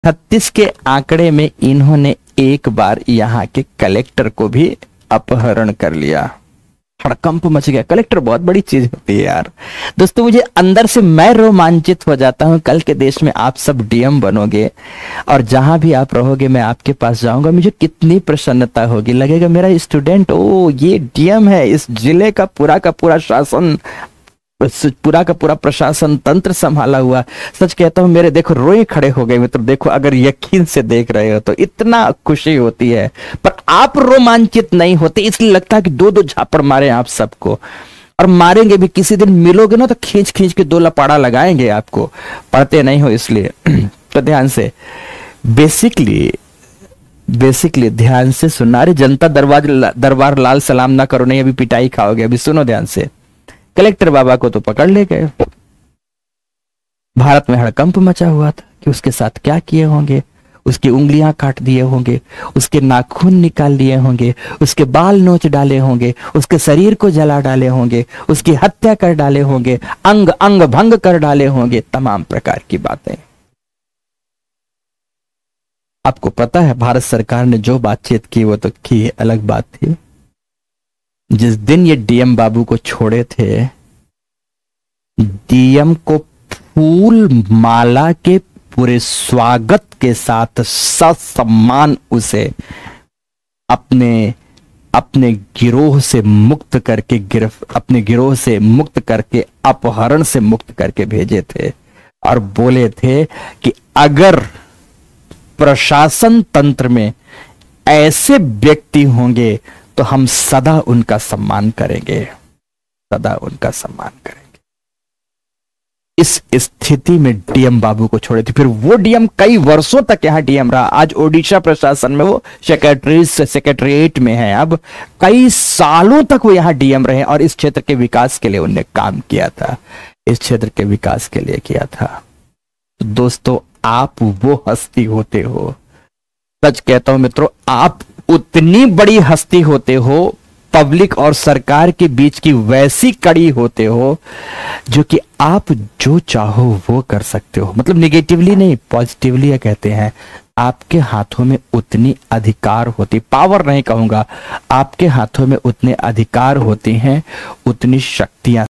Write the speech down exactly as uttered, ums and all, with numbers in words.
छत्तीस के आंकड़े में इन्होंने एक बार यहाँ के कलेक्टर को भी अपहरण कर लिया। हड़कंप मच गया। कलेक्टर बहुत बड़ी चीज होती है यार। दोस्तों मुझे अंदर से मैं रोमांचित हो जाता हूँ। कल के देश में आप सब डीएम बनोगे और जहां भी आप रहोगे मैं आपके पास जाऊंगा, मुझे कितनी प्रसन्नता होगी। लगेगा मेरा स्टूडेंट, ओ ये डीएम है, इस जिले का पूरा का पूरा शासन, पूरा का पूरा प्रशासन तंत्र संभाला हुआ। सच कहता हूं मेरे देखो रोए खड़े हो गए मित्र। देखो अगर यकीन से देख रहे हो तो इतना खुशी होती है, पर आप रोमांचित नहीं होते, इसलिए लगता है कि दो दो झापड़ मारे आप सबको, और मारेंगे भी। किसी दिन मिलोगे ना तो खींच खींच के दो लपाड़ा लगाएंगे आपको। पढ़ते नहीं हो इसलिए तो ध्यान से बेसिकली बेसिकली ध्यान से सुनना। अरे जनता दरबार दरबार लाल सलाम ना करो, नहीं अभी पिटाई खाओगे। अभी सुनो ध्यान से। कलेक्टर बाबा को तो पकड़ ले गए। भारत में हड़कंप मचा हुआ था कि उसके साथ क्या किए होंगे। उसकी उंगलियां काट दिए होंगे, उसके नाखून निकाल लिए होंगे, उसके बाल नोच डाले होंगे, उसके शरीर को जला डाले होंगे, उसकी हत्या कर डाले होंगे, अंग अंग भंग कर डाले होंगे, तमाम प्रकार की बातें। आपको पता है भारत सरकार ने जो बातचीत की वो तो की अलग बात थी। जिस दिन ये डीएम बाबू को छोड़े थे, डीएम को फूल माला के पूरे स्वागत के साथ ससम्मान उसे अपने अपने गिरोह से मुक्त करके गिरफ अपने गिरोह से मुक्त करके अपहरण से मुक्त करके भेजे थे, और बोले थे कि अगर प्रशासन तंत्र में ऐसे व्यक्ति होंगे तो हम सदा उनका सम्मान करेंगे, सदा उनका सम्मान करेंगे। इस स्थिति में डीएम बाबू को छोड़े थे। फिर वो डीएम कई वर्षों तक यहां डीएम रहा। आज ओडिशा प्रशासन में वो सेक्रेटरी सेक्रेटरीट में है। अब कई सालों तक वो यहां डीएम रहे और इस क्षेत्र के विकास के लिए उन्होंने काम किया था, इस क्षेत्र के विकास के लिए किया था। तो दोस्तों आप वो हस्ती होते हो, सच कहता हूं मित्रों, आप उतनी बड़ी हस्ती होते हो, पब्लिक और सरकार के बीच की वैसी कड़ी होते हो जो कि आप जो चाहो वो कर सकते हो। मतलब निगेटिवली नहीं, पॉजिटिवली कहते हैं। आपके हाथों में उतनी अधिकार होती, पावर नहीं कहूंगा, आपके हाथों में उतने अधिकार होते हैं, उतनी शक्तियां